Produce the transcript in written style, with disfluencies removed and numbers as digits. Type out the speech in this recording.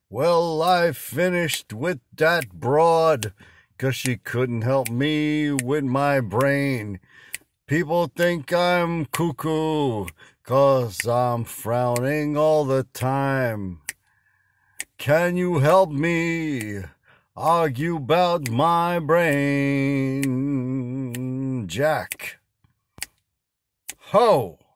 Well, I finished with that broad, 'cause she couldn't help me with my brain. People think I'm cuckoo, 'cause I'm frowning all the time. Can you help me argue about my brain, Jack? Ho!